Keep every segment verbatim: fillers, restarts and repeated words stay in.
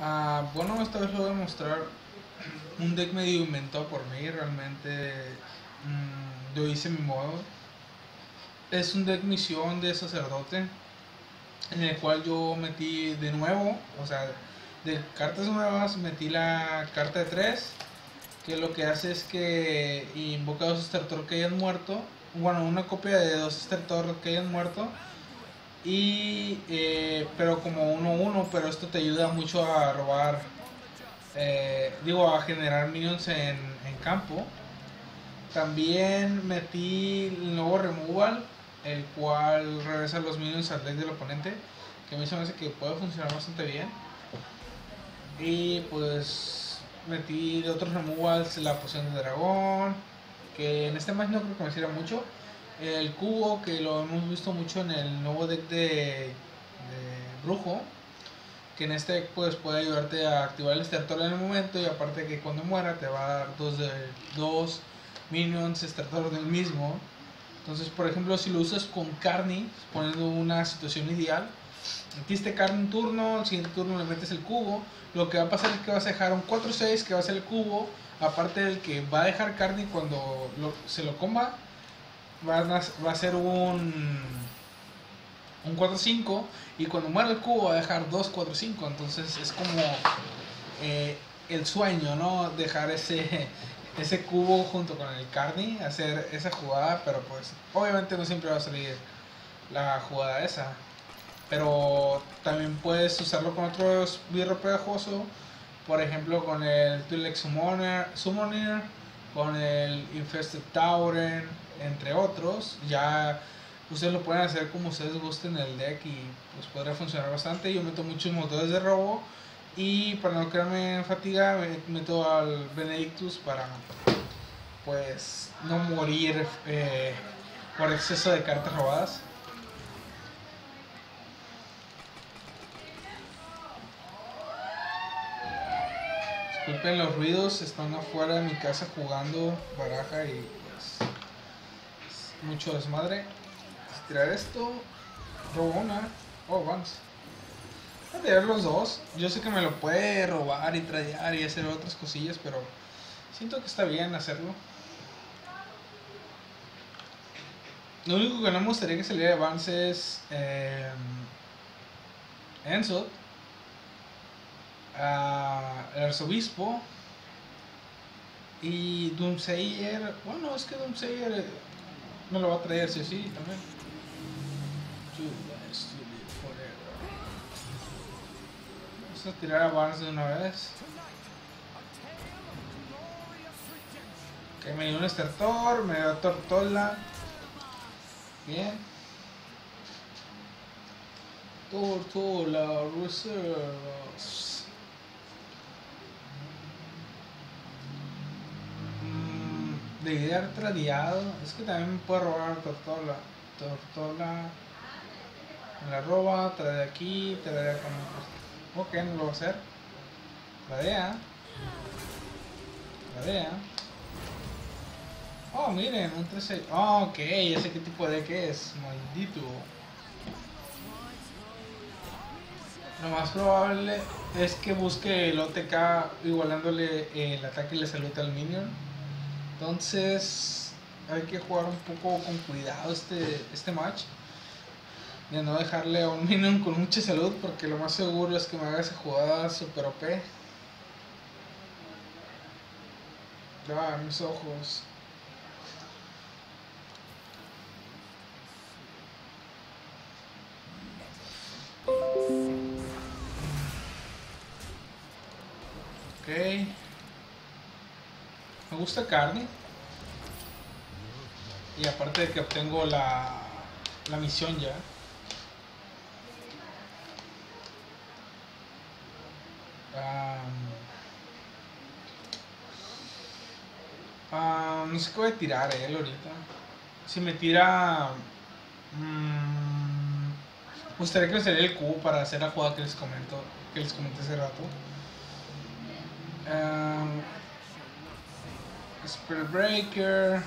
Ah, bueno, esta vez lo voy a mostrar un deck medio inventado por mí. Realmente mmm, yo hice mi modo. Es un deck misión de sacerdote en el cual yo metí de nuevo, o sea, de cartas nuevas metí la carta de tres, que lo que hace es que invoca dos Stertor que hayan muerto, bueno, una copia de dos Stertor que hayan muerto, y eh, pero como uno uno, pero esto te ayuda mucho a robar, eh, digo, a generar minions en, en campo. También metí el nuevo removal, el cual regresa los minions al deck del oponente, que a mí se me hace que puede funcionar bastante bien. Y pues metí de otros removals la poción de dragón, que en este match no creo que me sirva mucho. El cubo, que lo hemos visto mucho en el nuevo deck de, de brujo, que en este pues puede ayudarte a activar el Stertor en el momento, y aparte que cuando muera te va a dar dos, de, dos minions Stertor del mismo. Entonces, por ejemplo, si lo usas con Carny, poniendo una situación ideal, metiste Carny un turno, el siguiente turno le metes el cubo, lo que va a pasar es que vas a dejar un cuatro seis que va a ser el cubo, aparte del que va a dejar Carny cuando lo, se lo coma, va a, va a ser un, un cuatro cinco, y cuando muera el cubo va a dejar dos cuatro cinco, entonces es como eh, el sueño, ¿no? Dejar ese, ese cubo junto con el Carny, hacer esa jugada, pero pues obviamente no siempre va a salir la jugada esa. Pero también puedes usarlo con otros birro pegajoso, por ejemplo con el Twi'lek Summoner, Summoner, con el Infested Tauren, entre otros. Ya ustedes lo pueden hacer como ustedes gusten en el deck y pues podrá funcionar bastante. Yo meto muchos motores de robo, y para no quedarme en fatiga meto al Benedictus para pues no morir eh, por exceso de cartas robadas. Disculpen los ruidos, están afuera de mi casa jugando baraja y pues mucho desmadre. Tirar esto, robo una, oh vamos. Voy a tirar los dos. Yo sé que me lo puede robar y tradear y hacer otras cosillas, pero siento que está bien hacerlo. Lo único que no me gustaría que saliera de avance es eh, Enzo, uh, el arzobispo y Doomsayer. Bueno, es que Doomsayer me lo va a traer sí o sí también. Vamos a tirar a Barnes de una vez. Ok, me dio un estertor, me dio tortola. Bien. Tortola Reserves. Mm, de idear tradeado. Es que también me puede robar tortola. Tortola. Me la roba, trae aquí, trae con. Ok, no lo va a hacer. Tradea. Tradea. Oh, miren, un trece. Oh, ok, ya sé qué tipo de que es. Maldito. Lo más probable es que busque el O T K igualándole el ataque y la salud al minion. Entonces hay que jugar un poco con cuidado este, este match. De no dejarle a un minion con mucha salud, porque lo más seguro es que me haga esa jugada super O P. Ah, mis ojos. Ok. Me gusta Carny. Y aparte de que obtengo la, la misión ya. Um, um, no sé qué voy a tirar él ahorita. Si me tira... Mmm, me gustaría que me saliera el cubo para hacer la jugada que les comento, que les comenté hace rato. Um, Spell Breaker.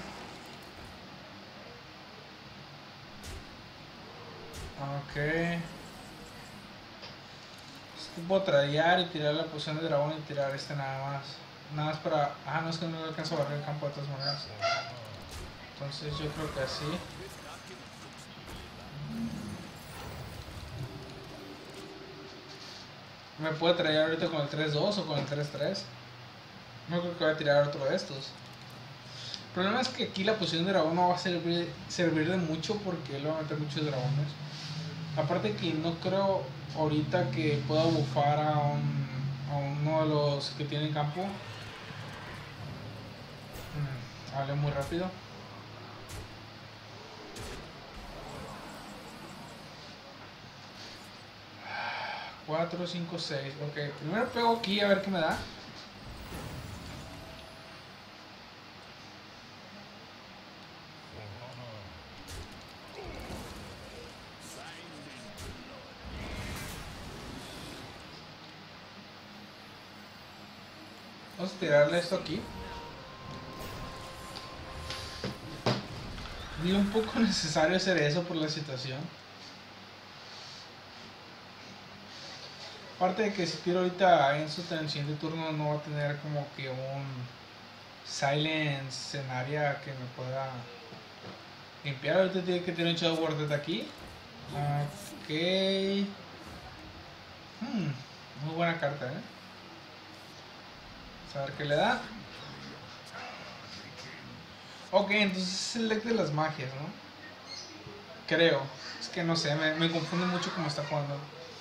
Ok. Puedo tradear y tirar la poción de dragón y tirar este nada más. Nada más para... Ah, no, es que no le alcanzo a barrer el campo de todas maneras. Entonces yo creo que así. Me puedo traer ahorita con el tres dos o con el tres tres. No creo que voy a tirar otro de estos. El problema es que aquí la poción de dragón no va a servir, servir de mucho porque le va a meter muchos dragones. Aparte que no creo ahorita que pueda bufar a, un, a uno de los que tienen campo. Hmm, hablé muy rápido. cuatro, cinco, seis. Ok, primero pego aquí a ver qué me da. Vamos a tirarle esto aquí. Vi un poco necesario hacer eso por la situación. Aparte de que si tiro ahorita en su en el siguiente turno no va a tener como que un silence en área que me pueda limpiar. Ahorita tiene que tener un Shadow Word aquí. Ok. Hmm, muy buena carta, eh. Vamos a ver qué le da. Ok, entonces es el deck de las magias, ¿no? Creo. Es que no sé, me, me confunde mucho cómo está jugando.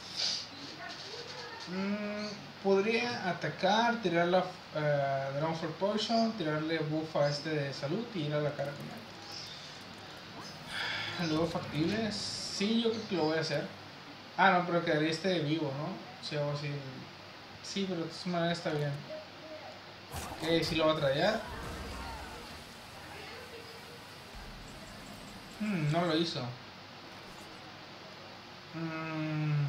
Mm, podría atacar, tirar la uh, Dragon for Potion, tirarle buff a este de salud y ir a la cara con él. Luego factible. Sí, yo creo que lo voy a hacer. Ah, no, pero quedaría este vivo, ¿no? Si hago así. Sí, pero de todas maneras está bien. Ok, sí lo va a traer. Hmm, no lo hizo. Mm,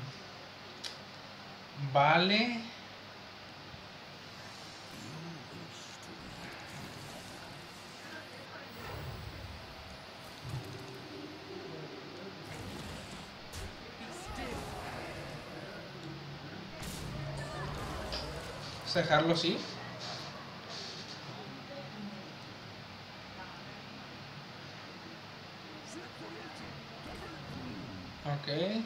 vale. Vamos a dejarlo así. Ok.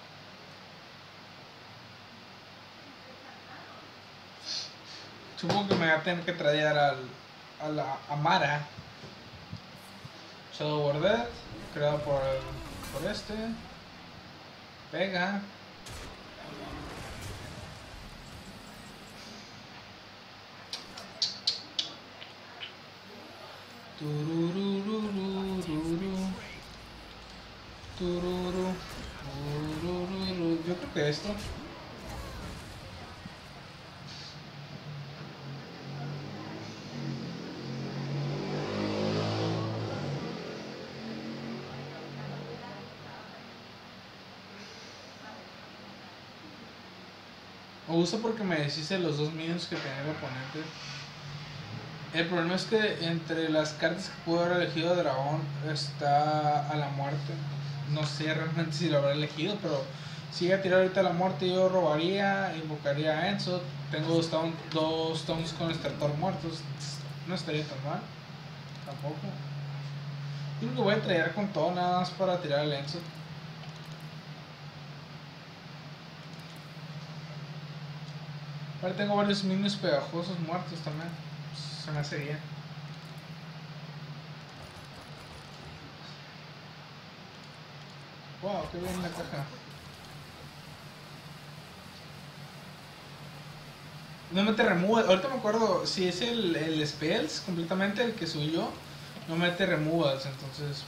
Supongo que me va a tener que traer al, a la Amara. Shadow Word, creado por, por este. Pega. Tururururururu. Tururu. Turururu. Yo creo que esto. Me gusta porque me deshice los dos minions que tenía el oponente. El problema es que entre las cartas que pudo haber elegido dragón está a la muerte. No sé realmente si lo habrá elegido, pero si llega a tirar ahorita a la muerte yo robaría, invocaría a Enzo. Tengo dos, town, dos towns con estertor muertos. No estaría tan mal. Tampoco. Yo creo que voy a traer con todo nada más para tirar al Enzo. Ahora tengo varios minions pegajosos muertos también. Se me hace bien. Wow, qué bien la caja. No mete removal. Ahorita me acuerdo si es el, el spells completamente el que subió. No mete removals, entonces.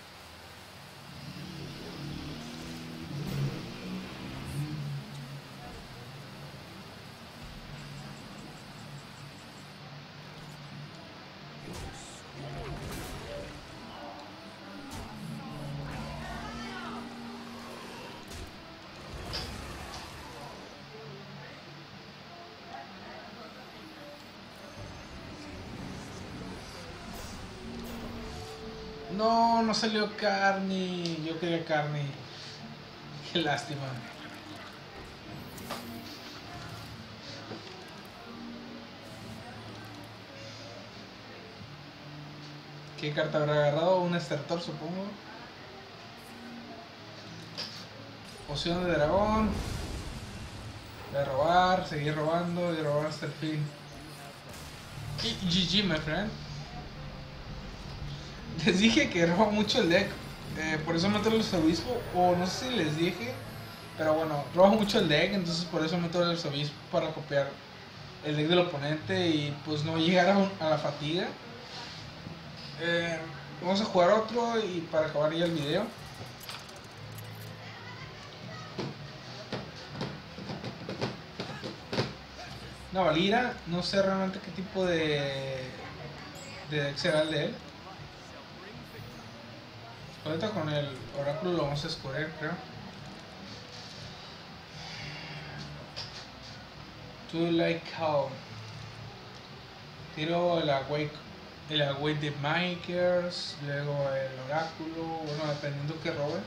No, no salió Carney. Yo quería Carney. Qué lástima. ¿Qué carta habrá agarrado? Un estertor, supongo. Poción de dragón. Voy a robar, seguir robando y robar hasta el fin. Y G G, my friend. Les dije que roba mucho el deck. Eh, por eso meto el arzobispo. O no sé si les dije. Pero bueno, roba mucho el deck. Entonces por eso meto el arzobispo para copiar el deck del oponente y pues no llegar a, un, a la fatiga. Eh, vamos a jugar otro y para acabar ya el video. Una Valira, no sé realmente qué tipo de, de deck será el de él. Ahorita con el oráculo lo vamos a escoger, creo. To like how. Tiro el Awake, el Awake de Makers, luego el oráculo, bueno, dependiendo que robe.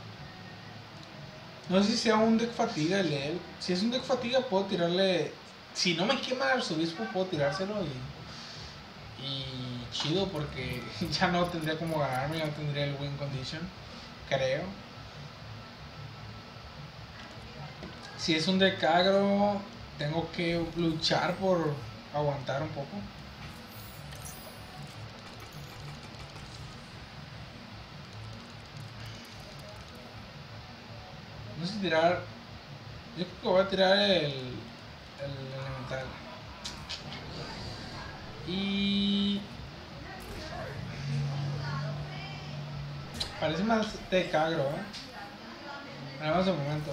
No sé si sea un deck fatiga el de él. Si es un deck fatiga puedo tirarle. Si no me quema el arzobispo puedo tirárselo y. Y chido porque ya no tendría como ganarme, ya no tendría el win condition. Creo. Si es un deck agro, tengo que luchar por aguantar un poco. No sé tirar. Yo creo que voy a tirar el. El elemental. Y. Parece más de cagro, eh. Veamos de momento.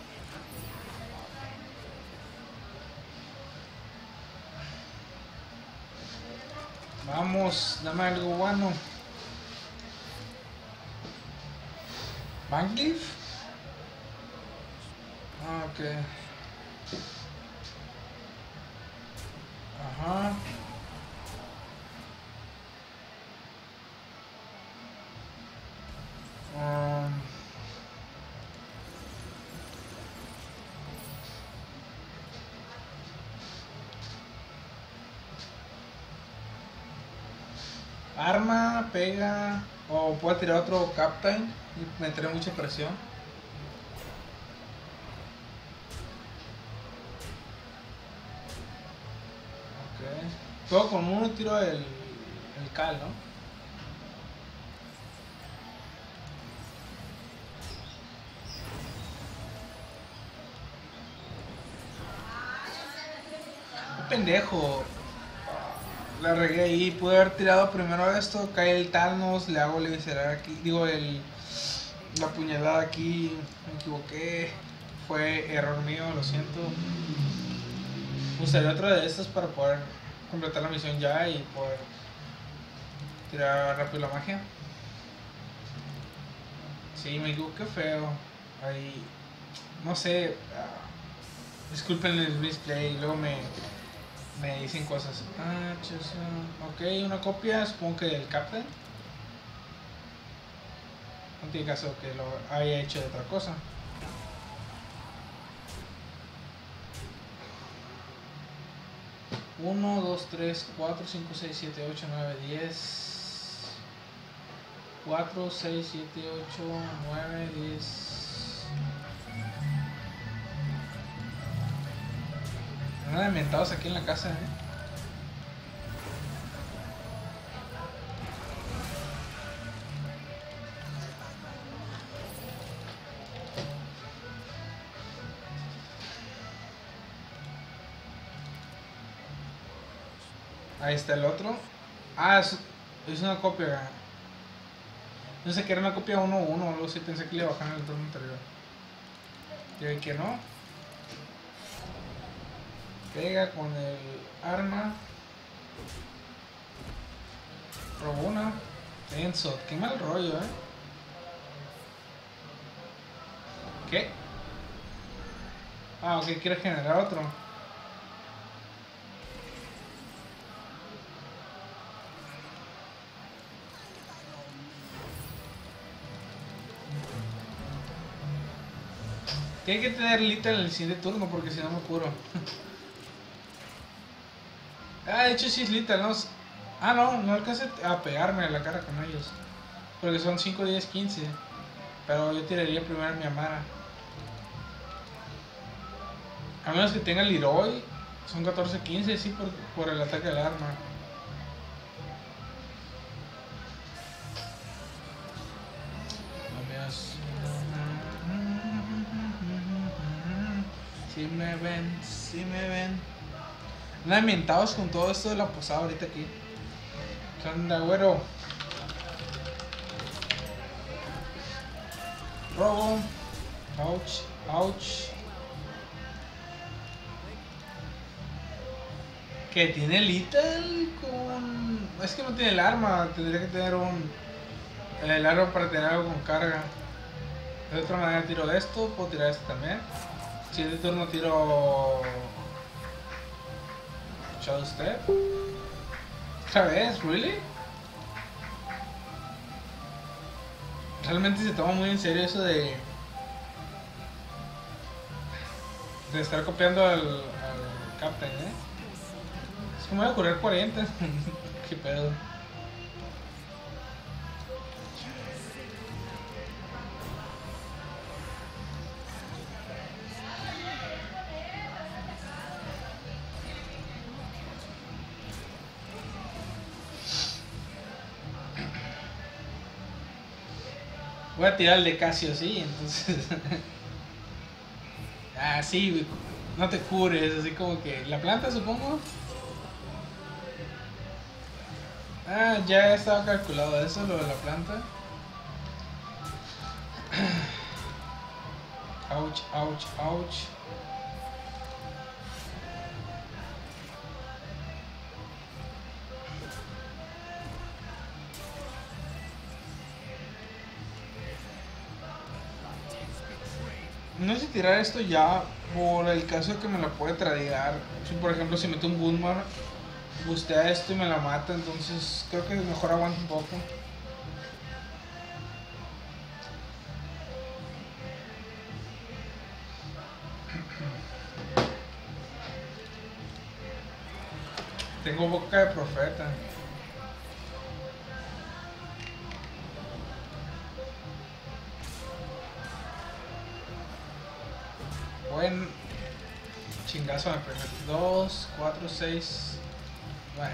Vamos, dame algo bueno. Bankleaf. Ah, ok. Ajá. Um, arma, pega. O puedo tirar otro Captain y meteré mucha presión. Ok. Luego con uno tiro el, el cal, ¿no? Pendejo, la regué ahí, pude haber tirado primero esto, cae el Thanos, le hago el visceral aquí, digo el la puñalada aquí, me equivoqué, fue error mío, lo siento. Usaría otra de estas para poder completar la misión ya y poder tirar rápido la magia. Sí, me equivoqué feo, ahí, no sé, uh, disculpen el misplay, luego me Me dicen cosas. Ah, chus, ok, una copia, supongo que del Captain. No tiene caso que lo haya hecho de otra cosa. uno, dos, tres, cuatro, cinco, seis, siete, ocho, nueve, diez. cuatro, seis, siete, ocho, nueve, diez. Nada de inventados aquí en la casa, eh. Ahí está el otro. Ah, es, es una copia. No sé que era una copia uno uno o algo así. Pensé que le bajaban el turno anterior. Y ve que no. Pega con el arma. Robó una. Enzo, qué mal rollo, eh. ¿Qué? Ah, ok, quiere generar otro. Tiene que tener Lita en el siguiente turno porque si no me curo. Ah, de hecho sí es Lita, ¿no? Ah, no, no alcancé a pegarme a la cara con ellos. Porque son cinco, diez, quince. Pero yo tiraría primero a mi Amara. A menos que tenga el Leroy, son catorce, quince, sí, por, por el ataque del arma. Si me ven, si me ven. Andan ambientados con todo esto de la posada ahorita aquí. ¿Qué onda, güero? Robo. Ouch, ouch. Que tiene Lethal con... Es que no tiene el arma, tendría que tener un... El arma para tener algo con carga. De otra manera tiro esto, puedo tirar esto también. Siguiente turno tiro... Shadow Step. ¿Otra vez? ¿Really? Realmente se toma muy en serio eso de... De estar copiando al, al Captain, ¿eh? Es que me voy a curar cuarenta. Qué pedo. Voy a tirar el de Casio, sí, entonces... ah, sí, no te cures, así como que... ¿La planta, supongo? Ah, ya estaba calculado eso, lo de la planta. Ouch, ouch, ouch. No sé si tirar esto ya por el caso de que me la puede tradear. Si por ejemplo si meto un Boomar, bustea esto y me la mata, entonces creo que mejor aguanto un poco. Tengo boca de profeta. Buen chingazo me primer. dos, cuatro, seis, nueve.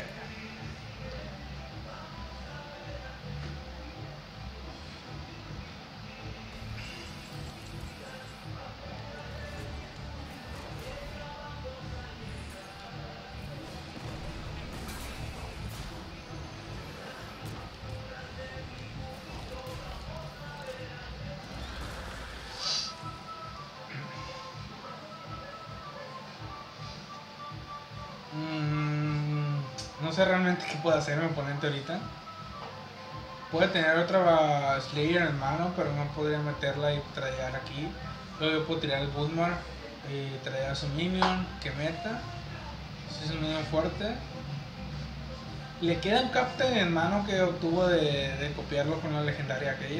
No sé realmente qué puede hacer mi oponente ahorita. Puede tener otra Slayer en mano, pero no podría meterla y traer aquí. Luego yo puedo tirar el Boomar y traer a su minion que meta. Si es un minion fuerte. Le queda un Captain en mano que obtuvo de, de copiarlo con la legendaria aquella.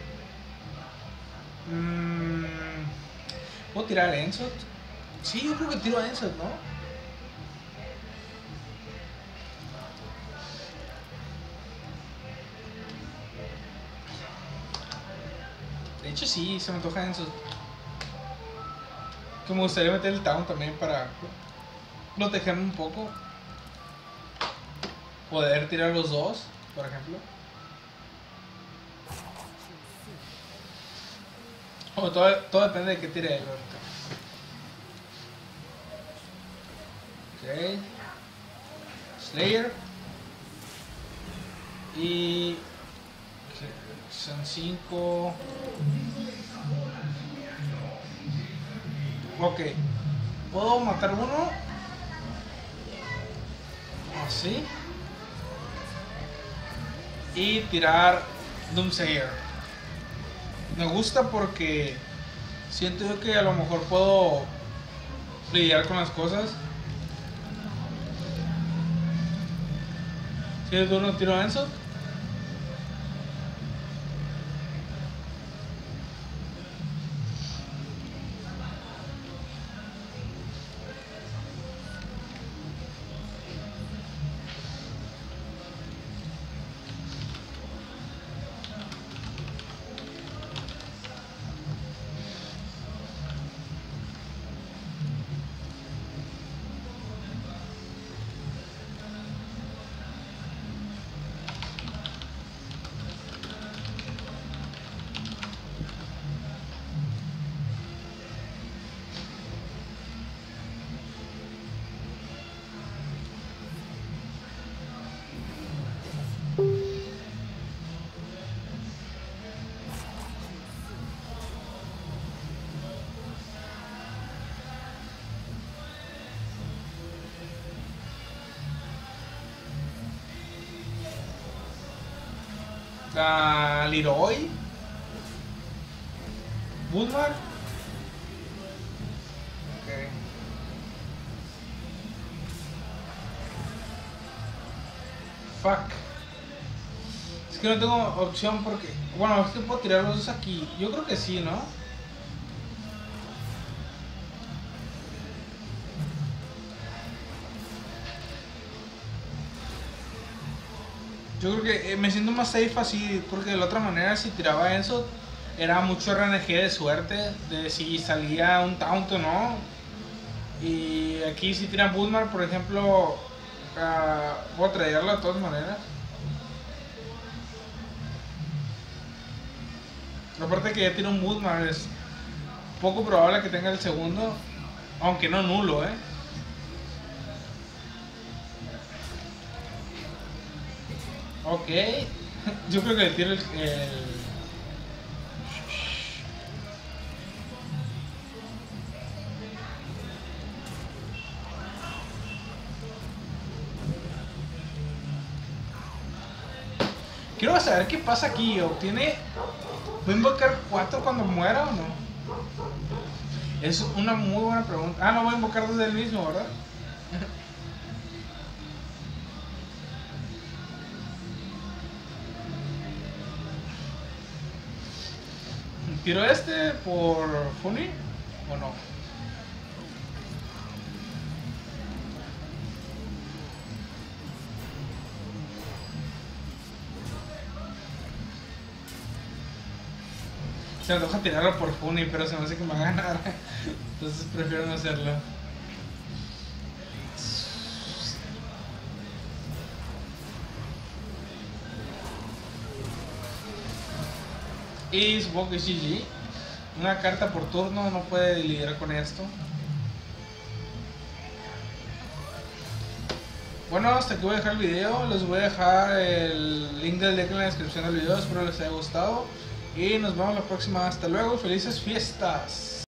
Mm, ¿Puedo tirar a Ensot? Sí, yo creo que tiro a Ensot, ¿no? De hecho sí, se me antoja Ensot. Que me gustaría meter el Town también para protegerme un poco. Poder tirar los dos, por ejemplo. O todo, todo depende de qué tire él ahorita. Ok. Slayer. Y... son cinco. Ok. Puedo matar uno. Así. Y tirar Doomsayer. Me gusta porque siento yo que a lo mejor puedo lidiar con las cosas. Si es turno, tiro a Enzo. Uh, Leroy. Budmar. Ok. Fuck. Es que no tengo opción porque... Bueno, es que puedo tirar los dos aquí. Yo creo que sí, ¿no? Yo creo que me siento más safe así, porque de la otra manera si tiraba eso era mucho R N G de suerte, de si salía un taunt o no. Y aquí si tiran Budmar, por ejemplo, uh, voy a traerla de todas maneras. Aparte que ya tiene un Budmar, es poco probable que tenga el segundo, aunque no nulo, eh. Ok, yo creo que le tiro el, el... Quiero saber qué pasa aquí. ¿Obtiene... ¿Voy a invocar cuatro cuando muera o no? Es una muy buena pregunta. Ah, no voy a invocar desde el mismo, ¿verdad? ¿Tiro este por Funny o no? Se me antoja tirarlo por Funny, pero se me hace que me va a ganar. Entonces prefiero no hacerlo. Y supongo que G G. Una carta por turno no puede lidiar con esto. Bueno, hasta aquí voy a dejar el video. Les voy a dejar el link del deck en la descripción del video. Espero les haya gustado. Y nos vemos la próxima. Hasta luego. Felices fiestas.